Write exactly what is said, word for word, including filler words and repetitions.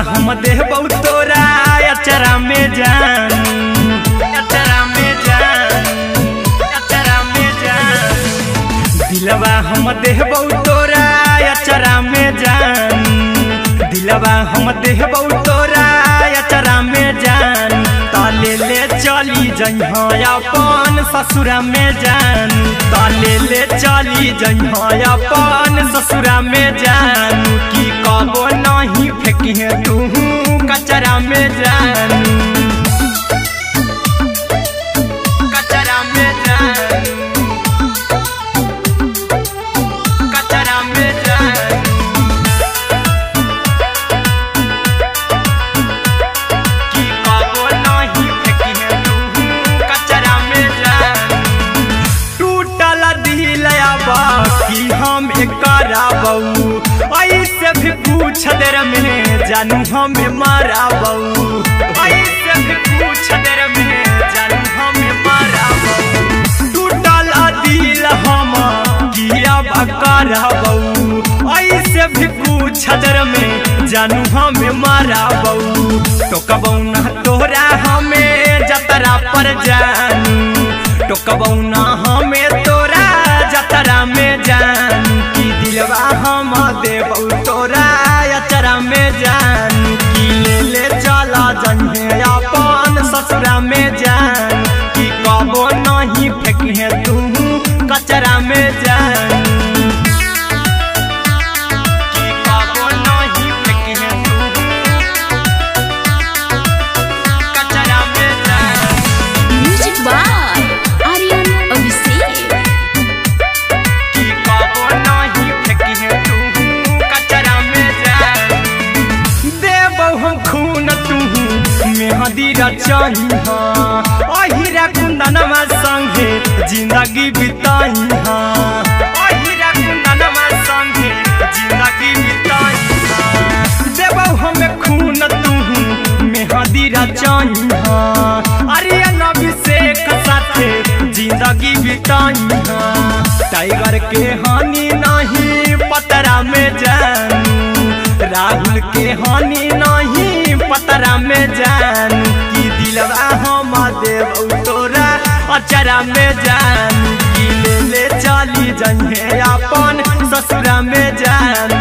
हम देबौ तोरा अचरा में जान, अचरा में जान, अचरा में जान। दिलवा हम देबौ तोरा अचरा में जान, दिलवा हम देबौ तोरा अचरा में जान। ताले ले चली जइहा अपन ससुरा में जान, ताले ले चली जइहा अपन ससुरा में जान। की कबो नहीं फेंकिहे तू कचरा में जान, कचरा में जान, कचरा में जान। की कबो नहीं फेंकिहे तू कचरा में जान। टूटल दिल आबा कि हम कराबौ, ऐसे भी पूछ देर में जानू हमें माराबौ, ऐसे भी पूछ देर में जानू हमें माराबौ। टूटल दिल हम किया कराबौ, ऐसे भी पूछ देर में जानू हमें माराबौ। टोकबौ ना तोरा हमें जतरा पर जानू, टोकबौ ना हमें तोरा जतरा में जानू। की दिलवा हम देबौ तोरा अचरा में जान। की ले ले चला जइहे अपन ससुरा में जान, की कबो नहीं फेंकिहे तू कचरा में जान, की कबो नहीं फेंकिहे तू कचरा में जान। Music by Aryan Abhishek. की कबो नहीं फेंकिहे तू कचरा में जान। देबौ हम खून तू मेहंदी रचइहा, अहिरा कुंदनमा संगे जिंदगी बिताइहा, अहिरा कुंदनमा संगे जिंदगी बिताइहा। देबौ हमें खून तू मेहंदी रचइहा, आर्यन अभिषेक साथे जिंदगी बिताइहा। टाइगर के हानि नहीं पतरा में जानू, राहुल के हानि नहीं पतरा में जानू। की दिलवा हम देबौ तोरा अचरा में जानू। की ले ले चली जइहे अपन ससुरा में जानू।